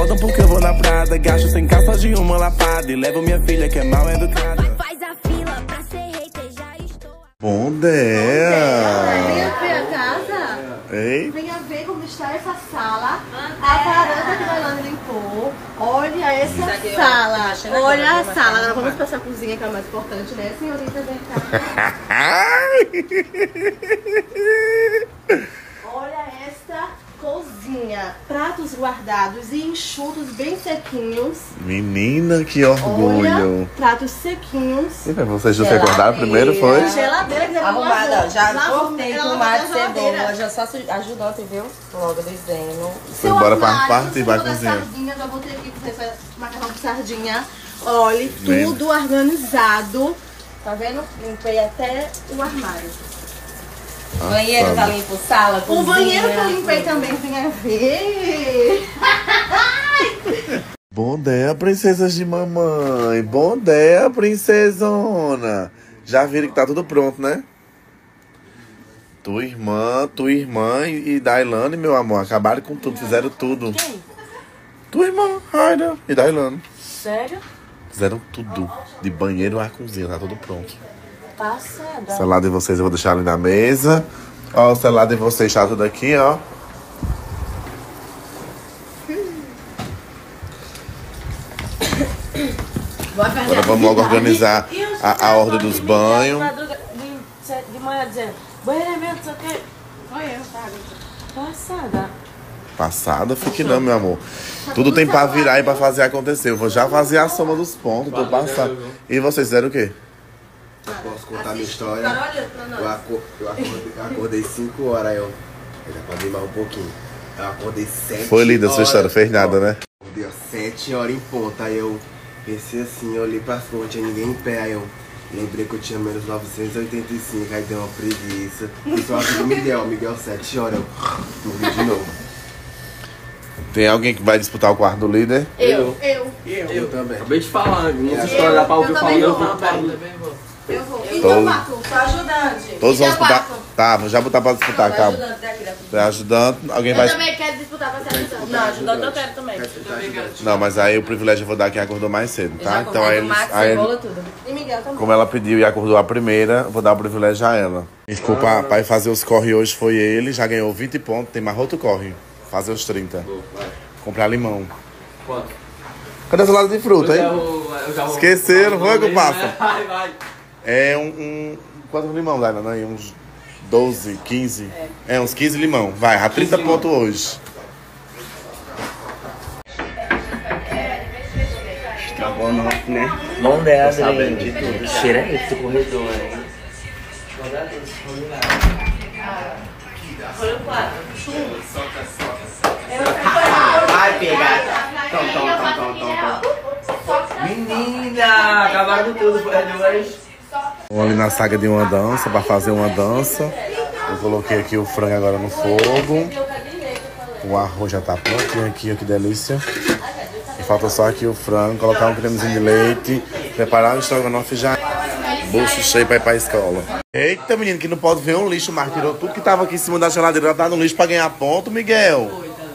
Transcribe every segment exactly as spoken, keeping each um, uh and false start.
faltam porque eu vou na Prada. Gasto sem calça de uma lapada e levo minha filha que é mal educada. Faz a fila pra ser hater, já estou. Bom dia! Venha ver a casa. Ei? Venha ver como está essa sala. A varanda que a Lailane limpou. Olha essa sala. Olha a sala. Agora vamos passar a cozinha, que é o mais importante, né, senhorita? Vem cá. Olha esta cozinha. Pratos guardados e enxutos bem sequinhos. Menina, que orgulho! Olha, pratos sequinhos. E pra vocês já se acordaram primeiro, foi? Geladeira que Arrumada, ó, já lavou, cortei ela com lavou tomate na e geladeira. cebola, já só ajudante, viu? Logo dizendo. Seu Bora pra armário, parte e vai toda cozinhar. Sardinha, já botei aqui pra você macarrão com sardinha. Olha, Bem. tudo organizado. Tá vendo? Limpei até o armário. Banheiro tá limpo, sala, O cozinha. banheiro que eu limpei também, venha ver. Bom dia, princesas de mamãe. Bom dia, princesona. Já viram que tá tudo pronto, né? Tua irmã, tua irmã e Dailane, meu amor, acabaram com tudo, fizeram tudo. Quem? Tua irmã, Raida e Dailane. Sério? Fizeram tudo. De banheiro à cozinha, tá tudo pronto. Passada. O celular de vocês eu vou deixar ali na mesa. Ó, o celular de vocês tá tudo aqui, ó. Agora vamos logo organizar a, a ordem dos banhos. De manhã dizendo, banheiro é meu, não sei o quê. Foi eu, sabe? Passada. Passada, fique não, meu amor. Tudo tem pra virar e pra fazer acontecer. Eu vou já fazer a soma dos pontos, tô passando. E vocês fizeram o quê? Eu posso contar minha história. Eu, aco eu acordei, acordei cinco horas, eu. Eu já acordei mais um pouquinho. Eu acordei sete horas. Foi linda a sua história, fez nada, né? Acordei às sete horas em ponta, aí eu pensei assim, eu olhei pra cima, não tinha ninguém em pé, aí eu lembrei que eu tinha menos novecentos e oitenta e cinco, aí deu uma preguiça. Isso eu acho do Miguel, Miguel sete horas, eu dormi de novo. Tem alguém que vai disputar o quarto do líder? Eu, eu. Eu, eu também. Acabei de falar, muita Eu- história dá pra ouvir eu também falando. vou. Eu vou, pai. Eu vou. Todo- Então, Pato, Sou ajudante. Todos vão E disputar. Tabaco? Tá, vou já botar pra disputar, calma. Ajudante daqui da Você é ajudante, alguém eu vai. também quero disputar pra ser ajudante. Não, ajudante eu quero também. Não, mas aí o privilégio eu vou dar quem acordou mais cedo, Eu tá? já Então aí comprei eles. tomate, Aí, cebola, tudo. E Miguel também. como ela pediu e acordou a primeira, vou dar o privilégio a ela. Quem ficou pra, pra ir fazer os corre hoje foi ele, já ganhou vinte pontos, tem mais outro corre. Fazer os trinta. Comprar limão. Quanto? Cadê essa lata de fruta, Eu já hein? vou- eu já vou- Esqueceram, foi, comparsa? Vai, vai. É um. um quantos limão, Daina? Não, uns doze, quinze. É, uns quinze limão. Vai, a trinta pontos hoje. Estrogonofe, né? Bom dia, sabendo de tudo. Cheira aí pro corredor, hein? Vai pegar. Tom, tom, tom, tom, tom, tom. Menina, acabaram com tudo, foi hoje. Vamos ali na saga de uma dança, pra fazer uma dança. Eu coloquei aqui o frango agora no fogo. O arroz já tá prontinho aqui, ó, que delícia. E falta só aqui o frango, colocar um cremezinho de leite, preparar o estrogonofe já. Bolso cheio pra ir pra escola. Eita, menino, que não pode ver um lixo, mas tirou tudo que tava aqui em cima da geladeira, tá no lixo pra ganhar ponto, Miguel.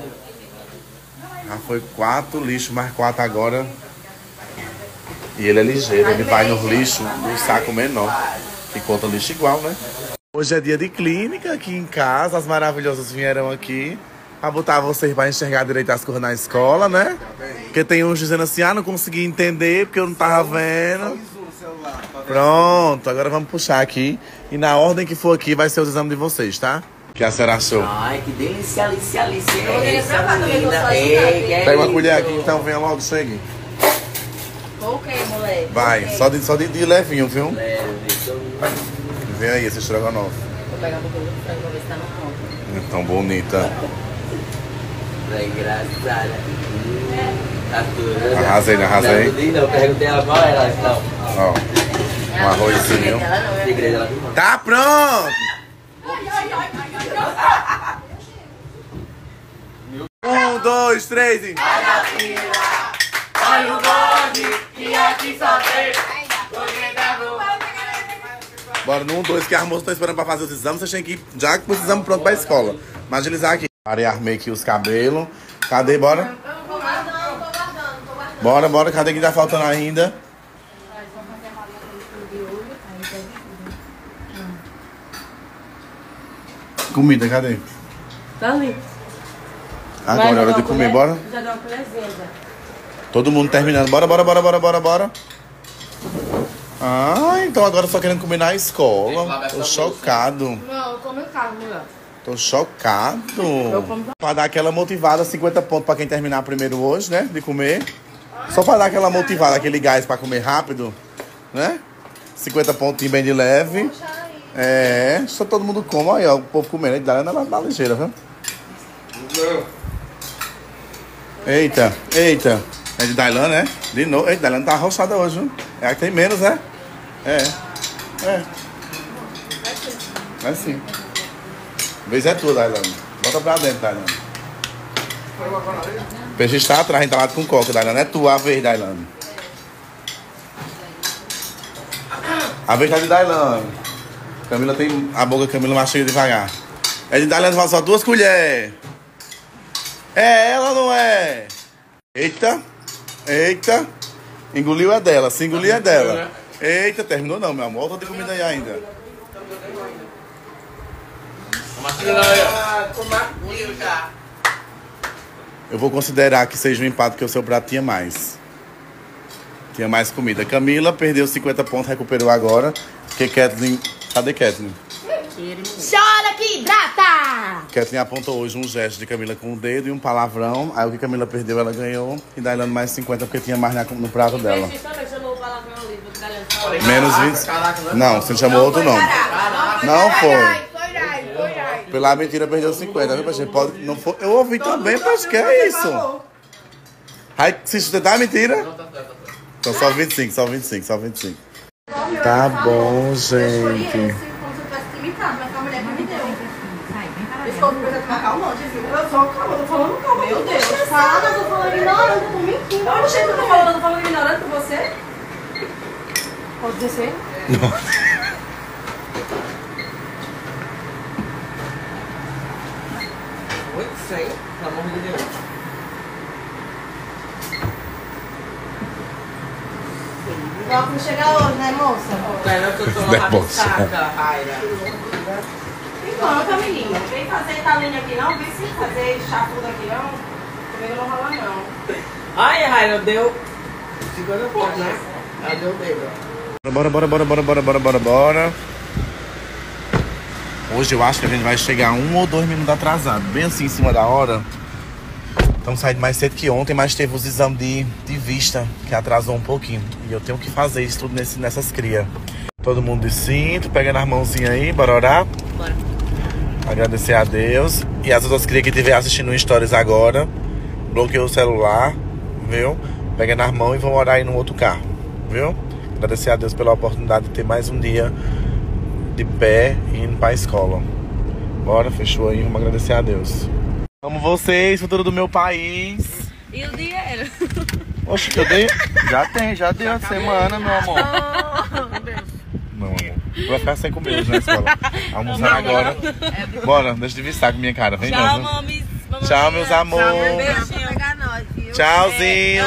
Já foi quatro lixos, mais quatro agora. E ele é ligeiro, ele vai no lixo, no saco menor. E conta lixo igual, né? Hoje é dia de clínica aqui em casa, as maravilhosas vieram aqui pra botar vocês pra enxergar direito as coisas na escola, né? Porque tem uns dizendo assim, ah, não consegui entender porque eu não tava vendo. Pronto, agora vamos puxar aqui. E na ordem que for aqui vai ser os exames de vocês, tá? O que a senhora achou? Ai, que delícia, Alice, Alice. queria Essa provar também, que eu sou menina. ajudante. Ei, que Pega uma isso? colher aqui, então venha logo, chegue. Ok, moleque. Vai, só de, só de, de levinho, viu? Leve, então, Vem aí esse estrogonofe. Vou pegar um pouquinho do frango pra ver se tá no ponto. Tão bonita. é engraçada. Hum, tá tudo. Arrasei, não arrasei? Não, não, eu perguntei a qual era, então. Ó, um arrozinho. Segredo, ela me Tá pronto! Um, dois, três e... Olha o bode, que aqui só tem. Bora no um, dois, que a moça tá esperando pra fazer os exames. Vocês têm que ir já com os exames prontos pra escola. Mas agilizar aqui. Parei, armei aqui os cabelos. Cadê, bora? Bora, bora. Cadê que tá faltando ainda? Comida, cadê? Tá ali. Agora é hora de comer, bora? Já deu uma colherzinha já. Todo mundo terminando. Bora, bora, bora, bora, bora, bora. Ah, então agora só querendo comer na escola. Tô chocado. Não, eu como em casa, mulher. Tô chocado. Pra dar aquela motivada, cinquenta pontos pra quem terminar primeiro hoje, né? De comer. Só pra dar aquela motivada, aquele gás pra comer rápido, né? cinquenta pontinhos bem de leve. É, só todo mundo come. Olha aí, ó, o povo comendo. Dá na, na ligeira, viu? Eita, eita. É de Dailan, né? De novo. Eita, Dailan tá arrochada hoje, viu? É a que tem menos, né? É. É. É sim. Vez é tua, Dailan. Bota pra dentro, Dailan. O peixe está atrás, entalado com coca, Dailan. É tua a vez, Dailan. A vez tá de Dailan. Camila tem a boca, Camila mastiga devagar. É de Dailan, fala só duas colheres. É ela ou não é? Eita. Eita. Engoliu é dela. Se engolir é dela. Eita, terminou não, meu amor. Tô de comida aí ainda. Eu vou considerar que seja um empate porque o seu prato tinha mais. Tinha mais comida. Camila perdeu cinquenta pontos, recuperou agora. Porque Kathleen... Cadê Kathleen? Chora que hidrata! Kathleen apontou hoje um gesto de Camila com o dedo e um palavrão. Aí o que Camila perdeu, ela ganhou. E Dailane mais cinquenta porque tinha mais na, no prato dela. Menos vinte. Não, você não chamou outro não. Não foi. Pela mentira perdeu cinquenta, viu, Peixe? Pode, não foi. Eu ouvi também, Peixe, que é isso? Aí, se sustentar a mentira? Então só vinte e cinco, só vinte e cinco, só vinte e cinco. Tá bom, gente. Eu sou calma, eu tô falando calma. Meu Deus, fala, eu tô falando ignorante, eu tô mentindo. Eu não sei que eu tô falando, eu tô falando ignorante com você. Pode dizer sim? Não. Oi, sei, pelo amor de Deus. Igual que chega hoje, né, moça? Pera que eu tô na rabiscaca, Raira. Então, Camilinha, vem fazer talinha aqui não, vem sim fazer chapuda aqui não. Comigo não rola não. Ai, Raira, deu cinquenta pontos, né? Ela deu o dedo. Bora, bora, bora, bora, bora, bora, bora, bora. Hoje eu acho que a gente vai chegar um ou dois minutos atrasado, bem assim em cima da hora. Estamos saindo mais cedo que ontem, mas teve os exames de, de vista, que atrasou um pouquinho. E eu tenho que fazer isso tudo nesse, nessas crias. Todo mundo de cinto, pegando as mãozinhas aí, bora orar? Bora. Agradecer a Deus. E as outras crias que estiver assistindo no Stories agora, bloqueou o celular, viu? Pega nas mãos e vão orar aí no outro carro, viu? Agradecer a Deus pela oportunidade de ter mais um dia de pé e indo pra escola. Bora, fechou aí, vamos agradecer a Deus. Amo vocês, futuro do meu país. E o dinheiro? Oxe, que eu dei? Já tem, já deu a semana, meu amor. Não, amor. Vai ficar sem comer hoje na escola. Almoçar agora. Bora, deixa de vistar com minha cara. Vem Tchau, não. mames. Tchau, meus amores. Tchauzinho.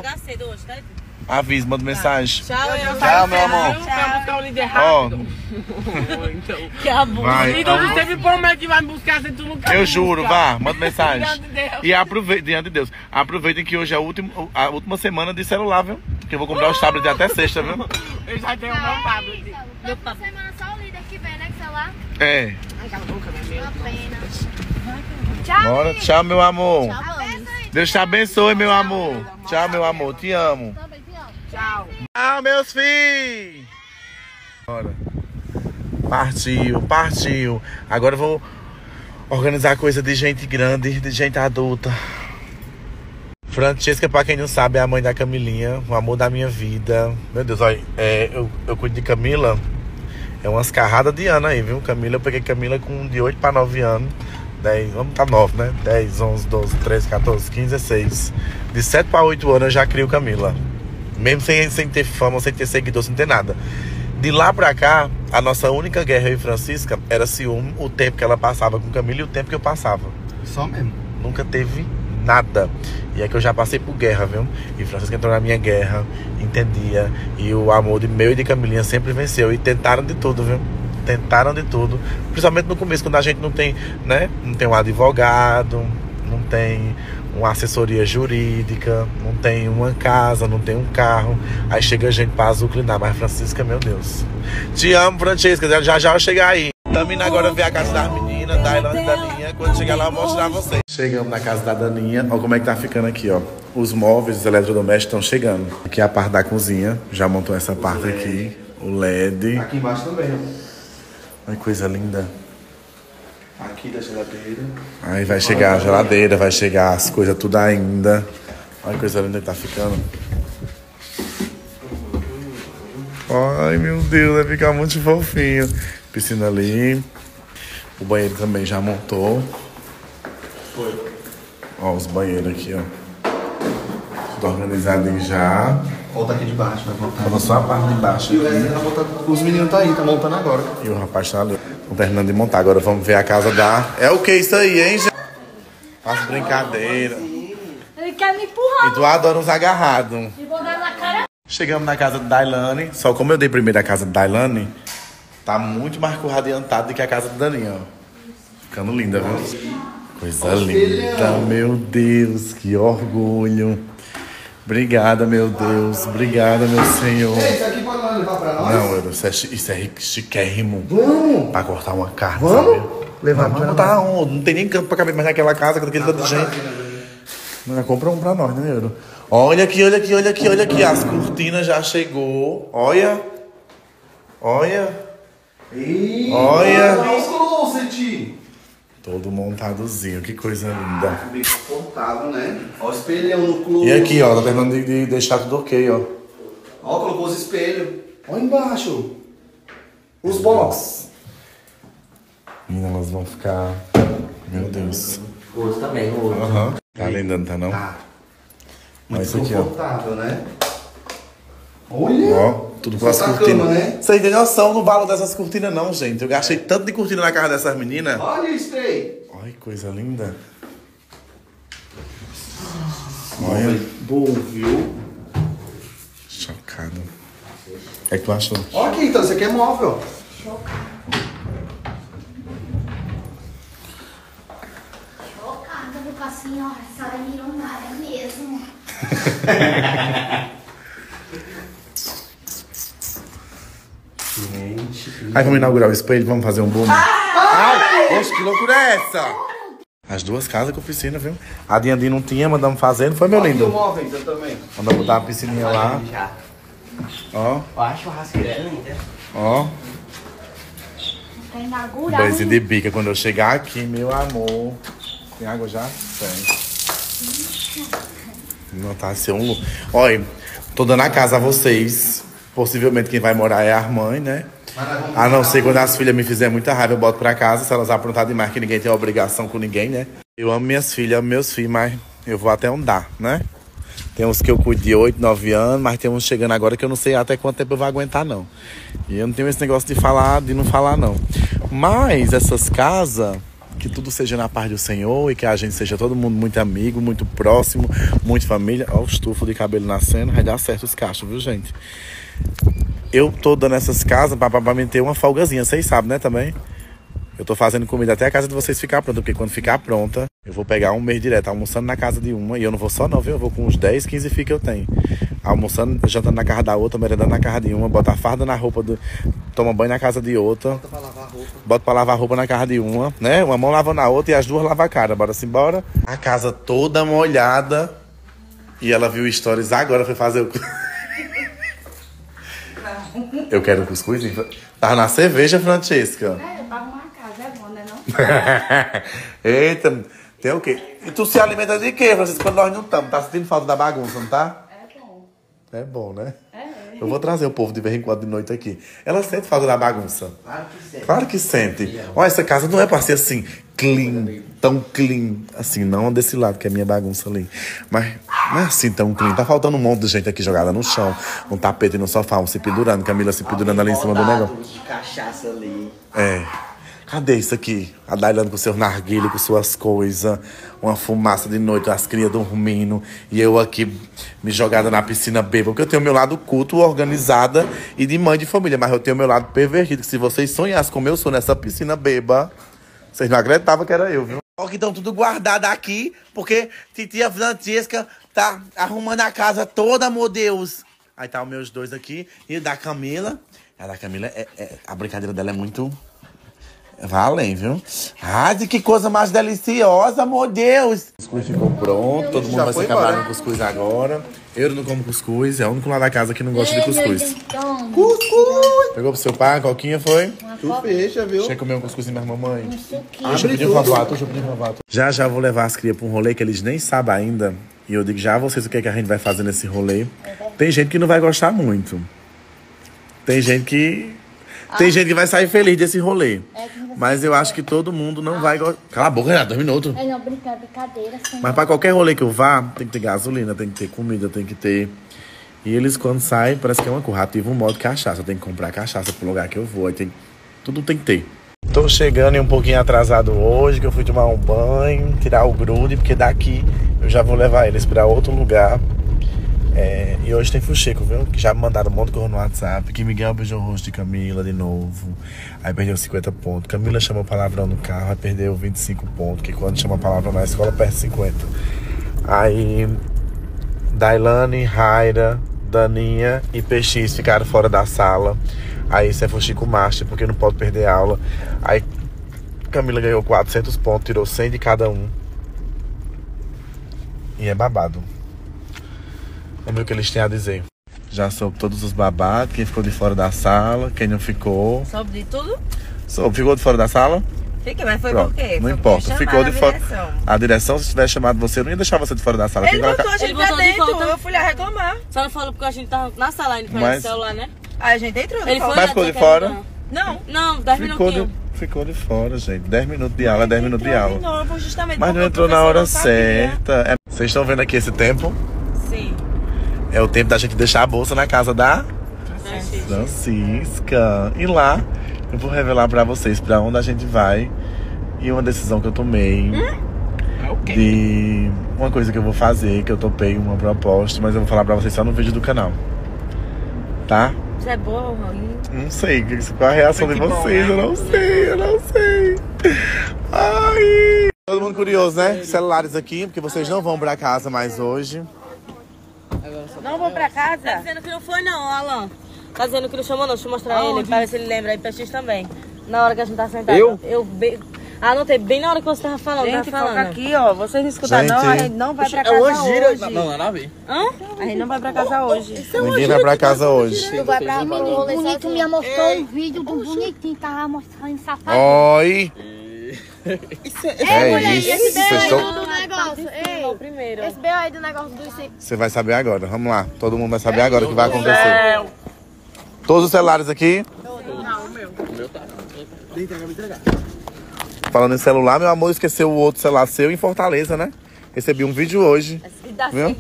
Avisa, manda mensagem. Tchau, Tchau, meu amor. Vai buscar o líder Ó, rápido. Então. Que abuso. vai. E tu você me promete que vai me buscar se tu não quer Eu me juro, buscar. vá, manda mensagem. Diante de Deus. E aproveita, diante de Deus, aproveitem que hoje é a última, a última semana de celular, viu? Que eu vou comprar os tablets até sexta, viu? Eu já tenho um meu tablet. Próxima semana só o líder que vem, né? Que celular? É. Uma pena. Bora, tchau, meu amor. Abençoe. Deus te abençoe, meu amor. Tchau, meu amor, te amo. Também te amo. Tchau. Tchau, meus filhos. Bora. Partiu, partiu. Agora eu vou organizar coisa de gente grande, de gente adulta. Francesca, pra quem não sabe, é a mãe da Camilinha, o amor da minha vida. Meu Deus, olha, é, eu, eu cuido de Camila. É umas carradas de ano aí, viu? Camila, eu peguei Camila com de oito para nove anos. dez, vamos tá nove, né? dez, onze, doze, treze, quatorze, quinze, dezesseis. De sete para oito anos eu já crio Camila. Mesmo sem, sem ter fama, sem ter seguidor, sem ter nada. De lá pra cá, a nossa única guerra, eu e Francisca, era ciúme, o tempo que ela passava com Camila e o tempo que eu passava. Só mesmo. Nunca teve nada. E é que eu já passei por guerra, viu? E Francisca entrou na minha guerra, entendia. E o amor de meu e de Camilinha sempre venceu. E tentaram de tudo, viu? Tentaram de tudo. Principalmente no começo, quando a gente não tem, né? Não tem um advogado, não tem uma assessoria jurídica, não tem uma casa, não tem um carro. Aí chega a gente pra azucrinar. Mas Francisca, meu Deus. Te amo, Francisca. Já já eu chegar aí. Estamos indo agora ver a casa das meninas, da Ilana e da Daninha. Quando chegar lá eu vou mostrar a vocês. Chegamos na casa da Daninha. Olha como é que tá ficando aqui, ó. Os móveis, os eletrodomésticos estão chegando. Aqui é a parte da cozinha. Já montou essa parte aqui. O L E D. Aqui embaixo também, ó. Olha que coisa linda. Aqui da geladeira. Aí vai chegar a geladeira, vai chegar as coisas tudo ainda. Olha que coisa linda que tá ficando. Ai, meu Deus, vai ficar muito fofinho. Piscina ali. O banheiro também já montou. Foi. Ó, os banheiros aqui, ó. Tudo organizadinho já. Volta aqui de baixo, vai voltar. Falta só a parte de baixo E o aqui. resto tá voltando. Os meninos tá aí, tá montando agora. E o rapaz tá ali. Estão terminando de montar. Agora vamos ver a casa da... É o que isso aí, hein, gente? Faz brincadeira. Ele quer me empurrar. E tu adora uns agarrados. E vou dar na cara. Chegamos na casa de Dailane. Só como eu dei primeiro a casa de Dailane, tá muito mais adiantado do que a casa de Daninha, ó. Ficando linda, viu? Coisa linda, meu Deus, que orgulho. Obrigada, meu Deus. Obrigada, meu Senhor. Isso aqui pode nós levar pra nós? Não, eu, isso é, chi- isso é chiquérrimo. Vamos! Pra cortar uma carne, Vamos? sabe? Levar Não, pra não tá onde? Não tem nem campo pra caber mais naquela casa, com aquele tanto de gente. Não, compra um pra nós, né, Euro? Olha aqui, olha aqui, olha aqui, olha aqui. As cortinas já chegou. Olha. Olha. Ih, Olha. olha os closet! Todo montadozinho, que coisa linda. Bem confortável, né? Ó o espelhão no clube. E aqui, ó, tá terminando de, de deixar tudo ok, ó. Ó, colocou os espelhos. Ó embaixo. Os box. Menina, elas vão ficar... Meu Deus. O outro também, o outro. Aham. Tá linda, não tá não? Tá. Olha Muito isso aqui, ó. confortável, né? Olha! Ó, tudo com as Só tá cortinas. cama, né? Você tem noção do valor dessas cortinas, não, gente? Eu gastei tanto de cortina na casa dessas meninas. Olha isso aí. Olha que coisa linda. Olha. Olha. Bom, viu? Chocado. O que é que tu achou? Olha aqui, então, isso aqui é móvel. Chocada com a senhora. A senhora é milionária mesmo. Gente. Aí vamos inaugurar o espelho, vamos fazer um boom. Ai, poxa, que loucura é essa? As duas casas com piscina, viu? A Dinha não tinha, mandamos fazer, não foi, meu Olha aqui o lindo? móvel, então, também. Mandamos botar uma piscininha lá. Já. Ó, Ó, a churrasqueira é linda. ó. Pra inaugurar. Banhozinho de bica. Quando eu chegar aqui, meu amor. Tem água já? Tem. Não, tá, ser um... lu- Olha, tô dando a casa a vocês. Possivelmente quem vai morar é a mãe, né? A não ser quando as filhas me fizerem muita raiva, eu boto pra casa. Se elas aprontarem demais, que ninguém tem obrigação com ninguém, né? Eu amo minhas filhas, amo meus filhos, mas eu vou até onde dá, né? Tem uns que eu cuido de oito, nove anos, mas tem uns chegando agora que eu não sei até quanto tempo eu vou aguentar, não. E eu não tenho esse negócio de falar, de não falar, não. Mas essas casas, que tudo seja na paz do Senhor e que a gente seja todo mundo muito amigo, muito próximo, muito família. Ó, o estufo de cabelo nascendo, vai dar certo os cachos, viu, gente? Eu tô dando essas casas pra, pra, pra me ter uma folgazinha, vocês sabem, né, também? Eu tô fazendo comida até a casa de vocês ficar pronta, porque quando ficar pronta, eu vou pegar um mês direto almoçando na casa de uma, e eu não vou só não, viu? Eu vou com uns dez, quinze filhos que eu tenho. Almoçando, jantando na casa da outra, merendando na casa de uma, bota a farda na roupa, do, toma banho na casa de outra, Bota pra lavar roupa. bota pra lavar roupa na casa de uma, né? Uma mão lava na outra e as duas lavam a cara. Bora se embora. A casa toda molhada, e ela viu stories agora, foi fazer o... Eu quero um cuscuz. Tava na cerveja, Francesca. É, pra arrumar a casa é bom, né não? Eita, tem o quê? E tu se alimenta de quê, Francisco? Quando nós não estamos, tá sentindo falta da bagunça, não tá? É bom. É bom, né? É. Eu vou trazer o povo de vez em quando de noite aqui. Ela sente falta da bagunça. Claro que sim. Claro que sente. Olha, essa casa não é pra ser assim, clean, tão clean. Assim, não desse lado, que é a minha bagunça ali. Mas não é assim tão clean. Tá faltando um monte de gente aqui jogada no chão, um tapete no sofá, um se pendurando, Camila se pendurando ali em cima do negócio. de cachaça ali. É. Cadê isso aqui? A Dailane com seu narguilho, com suas coisas. Uma fumaça de noite, as crias dormindo. E eu aqui me jogada na piscina bêbada. Porque eu tenho meu lado culto, organizada e de mãe de família. Mas eu tenho meu lado pervertido. Que se vocês sonhassem como eu sou nessa piscina bêbada, vocês não acreditavam que era eu, viu? Ó, que estão tudo guardado aqui. Porque titia Francesca tá arrumando a casa toda, meu Deus. Aí tá os meus dois aqui. E da Camila. A da Camila, é, é, a brincadeira dela é muito... Vai além, viu? Ai, que coisa mais deliciosa, meu Deus! O cuscuz ficou pronto, todo mundo vai se acabar no cuscuz agora. Eu não como cuscuz, é o único lá da casa que não gosta de cuscuz. Cuscuz! Pegou pro seu pai, a coquinha, foi? Tu fecha, viu? Deixa eu comer um cuscuz e minha mamãe. Deixa eu pedir um favor, deixa eu pedir um favor. Já já vou levar as crias pra um rolê que eles nem sabem ainda. E eu digo já a vocês o que, é que a gente vai fazer nesse rolê. Tem gente que não vai gostar muito. Tem gente que... Tem ah. gente que vai sair feliz desse rolê. É, mas eu acho que todo mundo não ah. vai gostar. Cala a boca, Renato, dois minutos. É, não, brincadeira. Mas pra qualquer rolê que eu vá, tem que ter gasolina, tem que ter comida, tem que ter... E eles, quando saem, parece que é uma currativa, um modo cachaça. Tem que comprar cachaça pro lugar que eu vou. Aí tem... Tudo tem que ter. Tô chegando e um pouquinho atrasado hoje, que eu fui tomar um banho, tirar o grude, porque daqui eu já vou levar eles pra outro lugar. É, e hoje tem fuxico, viu? Que já me mandaram um monte de coisa no WhatsApp. Que Miguel beijou o rosto de Camila de novo. Aí perdeu cinquenta pontos. Camila chamou palavrão no carro, aí perdeu vinte e cinco pontos. Que quando chama palavrão na escola, perde cinquenta. Aí Dailane, Raira, Daninha e P X ficaram fora da sala. Aí isso é fuxico master, porque não pode perder aula. Aí Camila ganhou quatrocentos pontos, tirou cem de cada um. E é babado. Vamos ver o que eles têm a dizer. Já soube todos os babados, quem ficou de fora da sala, quem não ficou. Soube de tudo? Soube, ficou de fora da sala? Fiquei, mas foi Pronto, por quê? Não foi importa, ficou de fora. Direção. A direção, se tivesse chamado você, eu não ia deixar você de fora da sala. Ele botou a gente pra dentro, de eu fui lá reclamar. Só não falou porque a gente tava na sala ainda com mas... o celular, né? Aí a gente entrou. Ele foi mas ficou de fora? Não. Não, dez minutinhos. Ficou de fora, gente. dez minutos de aula, dez minutos de aula. Novo, justamente mas não entrou na hora certa. É... Vocês estão vendo aqui esse tempo? Sim. É o tempo da gente deixar a bolsa na casa da Francisca. Francisca. E lá eu vou revelar pra vocês pra onde a gente vai. E uma decisão que eu tomei. Hum? Okay. De uma coisa que eu vou fazer, que eu topei uma proposta, mas eu vou falar pra vocês só no vídeo do canal. Tá? Isso é bom, não sei, qual a reação de vocês? Bom, né? Eu não sei, eu não sei. Ai! Todo mundo curioso, né? Celulares aqui, porque vocês não vão pra casa mais hoje. Não vou pra casa? Tá dizendo que não foi não, Alan. Tá dizendo que não chamou não, deixa eu mostrar ele, pra ver se ele lembra aí, P X também. Na hora que a gente tá sentado. Eu? Eu be... anotei bem na hora que você tava falando. Gente, tava falando. foca aqui, ó. Vocês não escutam não, a gente não vai pra casa hoje. hoje. Não, não, não vi. Hã? A gente não vai pra casa hoje. Ninguém vai pra casa hoje. Tu vai pra menino bonito, me mostrou um vídeo do bonitinho, tava mostrando safado. Oi! Isso é, é mulher, isso, esse B O aí estão... do negócio. Ei, primeiro. Esse B O aí do negócio do... Você vai saber agora, vamos lá. Todo mundo vai saber agora o que vai acontecer. Todos os celulares aqui? Não, o meu. O meu tá. Vem entregar, me entregar. Falando em celular, meu amor esqueceu o outro celular seu em Fortaleza, né? Recebi um vídeo hoje. Viu?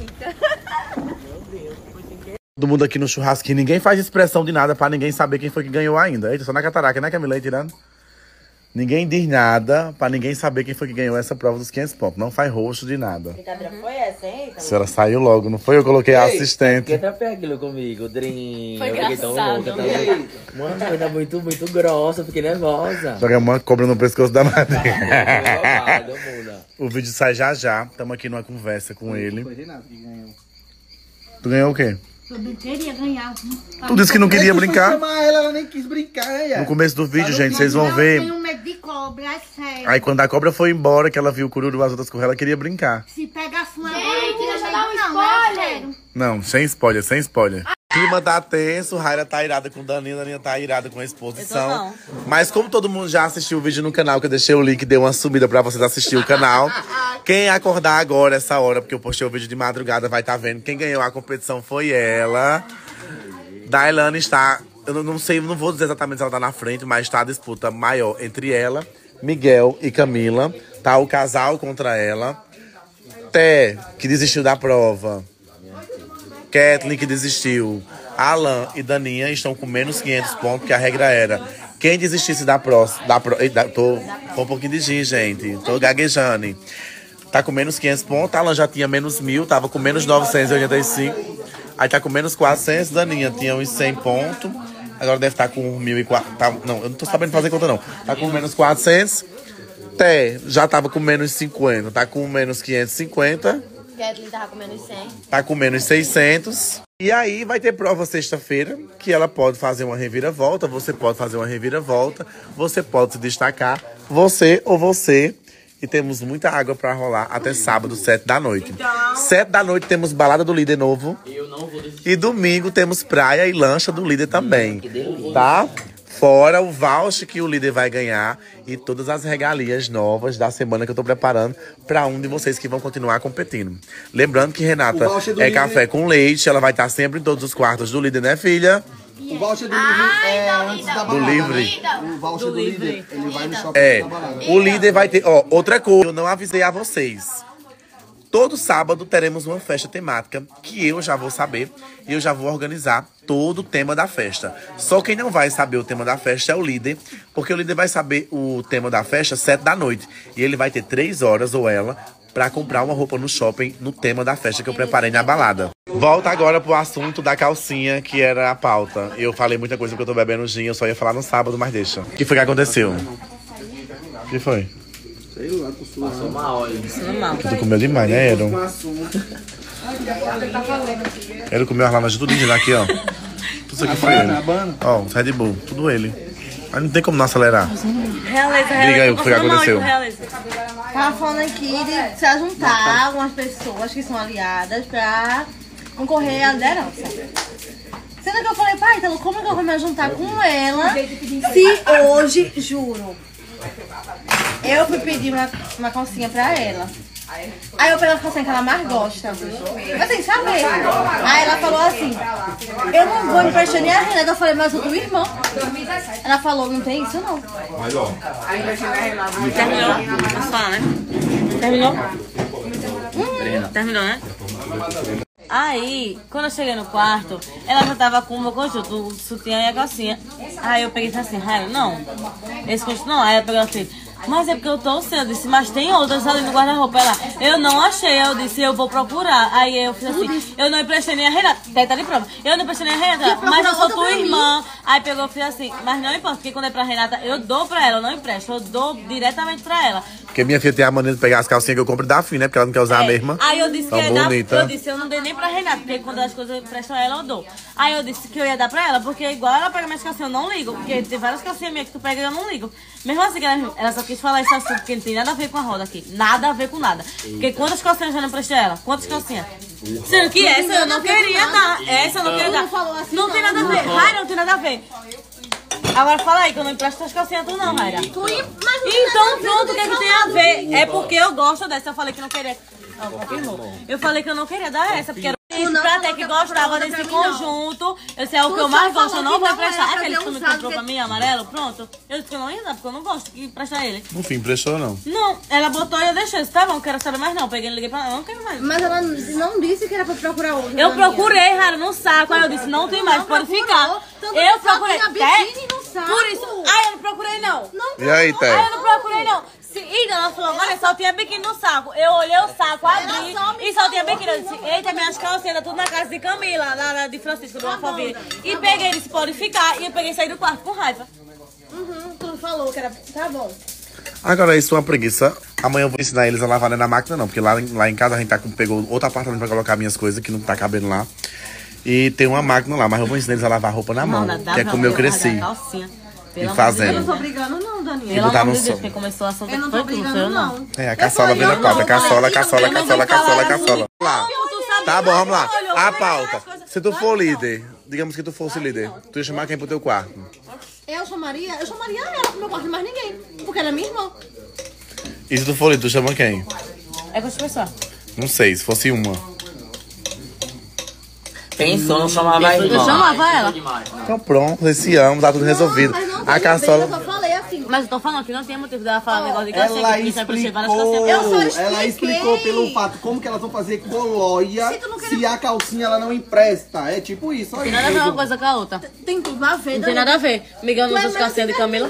Todo mundo aqui no churrasco, ninguém faz expressão de nada pra ninguém saber quem foi que ganhou ainda. Eita, só na cataraca, né, Camila? Aí tirando. Ninguém diz nada pra ninguém saber quem foi que ganhou essa prova dos quinhentos pontos. Não faz rosto de nada. Que cadeira foi essa, hein? A senhora saiu logo, não foi? Eu coloquei a assistente. Quem tá aquilo comigo? Drim. Foi engraçado. Uma coisa muito, muito grossa, fiquei nervosa. Joga uma cobra no pescoço da madeira. É, o vídeo sai já já. Estamos aqui numa conversa com ele. Tu ganhou o quê? Eu não queria ganhar. Tu disse que não queria brincar? Chamar ela, ela nem quis brincar. No começo do vídeo, gente, vocês vão ver. Eu tenho medo de cobra, é sério. Aí quando a cobra foi embora, que ela viu o cururu, as outras correr, ela queria brincar. Se pegasse uma agora, eu queria dar um spoiler. Não, sem spoiler, sem spoiler. O clima tá tenso, Raira tá irada com Daninha, Daninha tá irada com a exposição. Mas como todo mundo já assistiu o vídeo no canal, que eu deixei o link, deu uma subida pra vocês assistirem o canal. Quem acordar agora, essa hora, porque eu postei o vídeo de madrugada, vai estar tá vendo. Quem ganhou a competição foi ela. Dailane está, eu não sei, não vou dizer exatamente se ela tá na frente, mas está a disputa maior entre ela, Miguel e Camila. Tá o casal contra ela. Té, que desistiu da prova. Kathleen, que desistiu. Alan e Daninha estão com menos quinhentos pontos, porque a regra era Quem desistisse da próxima... Da pro, da, tô com um pouquinho de gin, gente. Tô gaguejando. Tá com menos quinhentos pontos. Alan já tinha menos mil. Tava com menos novecentos e oitenta e cinco. Aí tá com menos quatrocentos. Daninha tinha uns cem pontos. Agora deve estar tá com mil e quatrocentos. Tá, não, eu não tô sabendo fazer conta, não. Tá com menos quatrocentos. Té já tava com menos cinquenta. Tá com menos quinhentos e cinquenta. Kathleen tava com menos cem. Tá com menos seiscentos. E aí vai ter prova sexta-feira, que ela pode fazer uma reviravolta, você pode fazer uma reviravolta, você pode se destacar, você ou você. E temos muita água pra rolar até sábado, sete da noite. Sete da noite temos balada do líder novo. Eu não vou desistir. E domingo temos praia e lancha do líder também. Tá? Fora o voucher que o líder vai ganhar e todas as regalias novas da semana que eu tô preparando pra um de vocês que vão continuar competindo. Lembrando que Renata é líder... café com leite, ela vai estar sempre em todos os quartos do líder, né, filha? O voucher do livre é antes da balada. Do livre. O voucher do, do líder, ele vai no shopping. É, o líder vai ter... Ó, outra coisa, eu não avisei a vocês. Todo sábado teremos uma festa temática que eu já vou saber e eu já vou organizar todo o tema da festa. Só quem não vai saber o tema da festa é o líder, porque o líder vai saber o tema da festa sete da noite. E ele vai ter três horas, ou ela, pra comprar uma roupa no shopping no tema da festa que eu preparei na balada. Volta agora pro assunto da calcinha, que era a pauta. Eu falei muita coisa porque eu tô bebendo gin, eu só ia falar no sábado, mas deixa. O que foi que aconteceu? O que foi? Sei lá, tô suando. Passou mal, olha. Passou mal. Tu comeu demais, né, Eron? Ele comeu as lanas de tudo de aqui, ó. Tudo isso aqui foi ele. Ó, os Red Bull, tudo ele. Mas não tem como não acelerar. Realeza, Diga aí o que foi que aconteceu. Tava falando aqui de se juntar algumas pessoas que são aliadas pra concorrer à liderança. Sendo que eu falei, pai, então como que eu vou me juntar com ela se hoje, juro, eu fui pedir uma, uma calcinha pra ela. Aí eu peguei a calcinha que ela mais gosta. Eu sem saber. Aí ela falou assim, eu não vou me emprestar nem a Renata. Eu falei, mas eu tua irmã. Ela falou, não tem isso não. Mas ó. Terminou? Posso falar, né? Terminou? Hum. Terminou, né? Aí, quando eu cheguei no quarto, ela já tava com o meu conjunto, o sutiã e a calcinha. Aí eu peguei e falei assim, Raio, não. Esse conjunto não. Aí ela pegou assim, mas é porque eu tô sem. Eu disse, mas tem outras ali no guarda-roupa. Ela, eu não achei. Eu disse, eu vou procurar. Aí eu fiz assim, eu não emprestei nem a Renata. Teta de prova. Eu não emprestei nem a Renata, mas eu sou tua irmã. Aí pegou e fiz assim, mas não importa, porque quando é pra Renata, eu dou pra ela, eu não empresto. Eu dou diretamente pra ela. Porque minha filha tem a maneira de pegar as calcinhas que eu compro e dar fim, né? Porque ela não quer usar é. a mesma. Aí eu disse que Tão ia dar, bonita. eu disse, eu não dei nem pra Renata, porque quando as coisas eu empresto a ela, eu dou. Aí eu disse que eu ia dar pra ela, porque igual ela pega minhas calcinhas, eu não ligo. Porque tem várias calcinhas minhas que tu pega e eu não ligo. Mesmo assim, ela, ela só quis falar esse assunto, porque não tem nada a ver com a roda aqui. Nada a ver com nada. Porque quantas calcinhas eu já não emprestei a ela? Quantas calcinhas? Sendo que essa eu não queria dar. Essa eu não queria dar. Não tem nada a ver. Raira, não tem nada a ver. Agora fala aí que eu não empresto as calcinhas tu não, Raira. Então pronto, o que, é que tem a ver? É porque eu gosto dessa. Eu falei que não queria. Ah, confirmou. Eu falei que eu não queria dar essa, porque era isso, pra até que gostava desse conjunto. Esse é o que eu mais gosto, eu não vou emprestar. Aquele que tu me comprou pra mim, amarelo, pronto. Eu disse que eu não ia dar, porque eu não gosto de emprestar ele. No fim, emprestou não? Não, ela botou e eu deixei. Tá bom, quero saber mais não. Peguei e liguei pra ela, não quero mais. Mas ela não disse que era pra procurar outro. Eu procurei, Rara, no saco. Aí eu disse, não tem mais, pode ficar. Eu procurei. Por isso. Ai, eu não procurei não. E aí, Té? Aí eu não procurei não. Se, e ela falou, olha, só tinha biquíni no saco. Eu olhei o saco, abri e só tinha biquíni. Eu disse, eita, minhas calcinhas, tudo na casa de Camila, lá, lá de Francisco, do Alphaville. E peguei e disse, pode ficar. E eu peguei e saí do quarto com raiva. Uhum, tu falou que era... Tá bom. Agora, isso é uma preguiça. Amanhã eu vou ensinar eles a lavarem na máquina, não. Porque lá, lá em casa a gente tá com, pegou outro apartamento pra colocar minhas coisas, que não tá cabendo lá. E tem uma máquina lá, mas eu vou ensinar eles a lavar roupa na mão. Não, que é como eu cresci. E fazendo. Eu não tô brigando não, Daniela. Pelo amor de Deus, quem começou a assunto eu não tô brigando não. É, a caçola vem da pauta. Caçola, caçola, caçola, caçola, caçola. Lá. Tá bom, vamos lá. A pauta. Se tu for líder, digamos que tu fosse líder, tu ia chamar quem pro teu quarto? Eu chamaria, eu chamaria ela pro meu quarto, mais ninguém. Porque ela é minha irmã. E se tu for líder, tu chama quem? É com as pessoas. Não sei, se fosse uma. Pensou, não chamava a irmã. Eu chamava ela. Então pronto, esse ano, tá tudo resolvido. A caçola. Eu só falei assim. Mas eu tô falando que não tem motivo dela falar negócio de calcinha. Ela que isso é pra encher várias explicou, calcinhas. Eu só expliquei. ela explicou pelo fato como que elas vão fazer coloia Se tu não quer se a calcinha ela não empresta. É tipo isso, olha. Tem nada a ver uma coisa com a outra. Tem tudo a ver. Não tem nada a ver. Miguel não usa as calcinhas de Camila.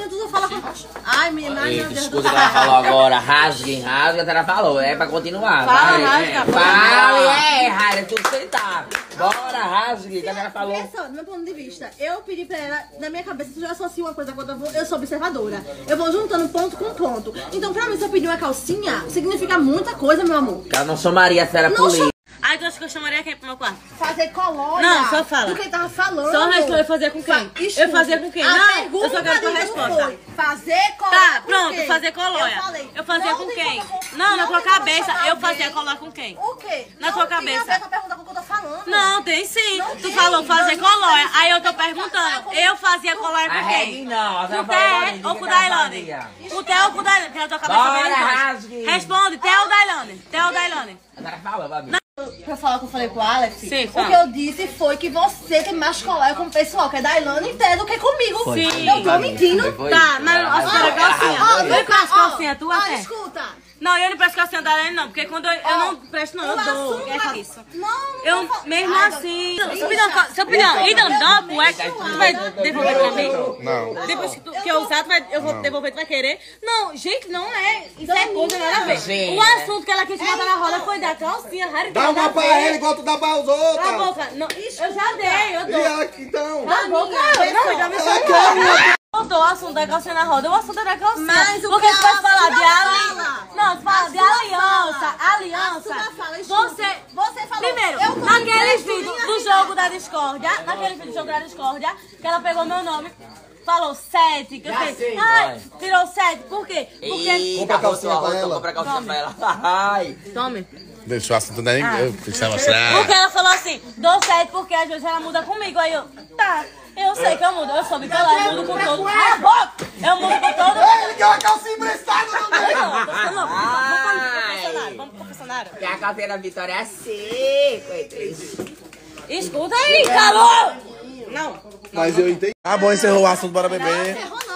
Ai, minha Deus do Escuta o céu. que ela falou agora. Rasguem, rasga, ela falou. É pra continuar. Fala, vai. rasga. Fala, é, Raira, tudo sentar. Bora, rasgue, que ela falou. Olha só, do meu ponto de vista, eu pedi pra ela, na minha cabeça, se eu associo uma coisa com outra, eu vou- eu sou observadora. Eu vou juntando ponto com ponto. Então, pra mim, se eu pedir uma calcinha, significa muita coisa, meu amor. Eu não sou Maria, você era Não polícia. Ai, tu acha que eu chamaria quem pro meu quarto? Fazer colónia. Não, só fala. Do que ele tava falando. Só responde, eu fazia com quem? Fa- Escuta, Eu fazia com quem? a Não, pergunta eu só quero tua dele não resposta. foi Fazer colónia. Tá, com pronto, quem? fazer colóia. Eu falei. Eu fazia não com tem quem? como- Não, na tua tem como cabeça, chamar eu alguém. fazia colóia com quem? O quê? Na Não tua tem cabeça. a ver com a pergunta que eu tô falando. Não, tem sim. Não Tu tem. falou fazer Não, não colóia. tem. Aí eu tô perguntando, eu fazia colóia A com Reg quem? não, você Com o falou pra Té mim, ou que com o ela Dailane? fazia. Com o Té ou com o Dailane? Porque na tua cabeça Bora, vem os dois. rasgue. Responde, Té ou Dailane? Té ou Dailane? Ela fala, babi. Pra falar o que eu falei pro Alex, Sim, o fala. que eu disse foi que você tem mais colóia com o pessoal, que é da Ilana e Té, do que comigo. Foi. Sim. Eu tô mentindo. Foi. Tá, mas Ela a senhora rasgou. calcinha. Ela rasgou. Eu presto calcinha tua, Ó, Té? escuta. Não, eu não presto calcinha da Dailane não, porque quando eu, eu Ó, não presto não, eu o dou. assunto É é- isso. Não, não Eu, tô- mesmo Ai, assim... não- Se eu pedir uma, se eu pedir uma, Ida, me dá uma cueca, tu vai devolver pra mim? Não. Depois que, tu, que eu usar, tu vai, eu vou devolver, tu vai querer? Não, gente, não é. Isso é coisa, nada a ver. Sim, O é. assunto que ela quis botar na roda foi da calcinha, Harry. Dá uma pra ela igual tu dá pra os Cala a outros. boca. Não, eu já dei, eu E dou. ela aqui, então? Cala a boca. Não, me dá meu Ela celular. quer Botou o assunto da calcinha na roda, o assunto é da calcinha. Mas o Porque que tu vai ela falar de fala? aliança. Não, tu fala A de sua aliança. fala. Aliança. A sua fala, escuta. Você. Você falou, Primeiro, eu tô naqueles emprestando vídeos minha do vida. jogo da discórdia, naquele vídeo do jogo da discórdia, que ela pegou meu nome. Falou sete, que eu Já falei, sei, ai, vai. tirou sete, por quê? Porque. Ih, Compra arrotou, calcinha pra arrotou, ela. compra calcinha Tome. pra ela. Ai. Tome. Deixa o assunto nem. Eu preciso mostrar. Porque ela falou assim, dou sete porque às vezes ela muda comigo. Aí eu, tá, eu sei que eu mudo, eu sou bipolar, eu mudo com todo. Cala a boca! Eu mudo com todo. Ele quer uma calcinha emprestada também. Não, tô falando, vamos pro confessionário, vamos pro confessionário. E a calcinha da Vitória é assim, coitadinha. Escuta aí, calor! Não. Mas eu entendi. Tá bom, encerrou o assunto, bora beber.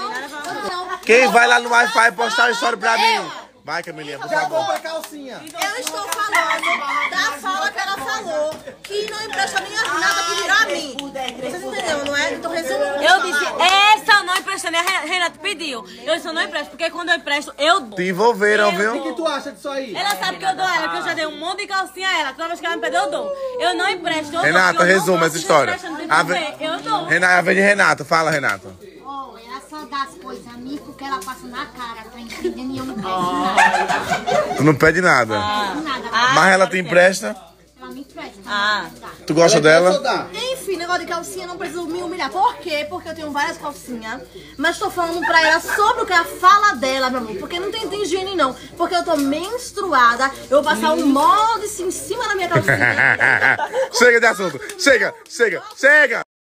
Quem vai lá no Wi-Fi postar uma história pra mim? Vai, Camilinha, por Já favor. compra a calcinha. Eu estou falando da fala que ela falou, que não empresta minha nada que virá a mim. Vocês entenderam, não é? Então, resumo. Eu disse, essa eu não empresto, nem a Renata pediu. Eu disse, eu não empresto, porque quando eu empresto, eu dou. Te envolveram, O que viu? tu acha disso aí? Ela sabe que eu dou ela, que eu já dei um monte de calcinha a ela. Toda vez que ela me pede, eu dou. Eu não empresto, eu dou. Renata, Eu não resuma gosto essa de história. emprestar, não tem A por ve- quê. Eu dou. Renata, vem de Renata, fala, Renata. Ó, ela só dá as coisas a mim porque ela passa na cara, tá entendendo? E eu não peço nada. Tu não pede nada. Nada. Mas ela te empresta? Ela me empresta. Ah. Tu gosta dela? Dá. Enfim, negócio de calcinha, não preciso me humilhar. Por quê? Porque eu tenho várias calcinhas. Mas tô falando pra ela sobre o que é a fala dela, meu amor. Porque não tem, tem higiene, não. Porque eu tô menstruada. Eu vou passar um molde em cima da minha calcinha. Chega de assunto. Chega, chega, chega.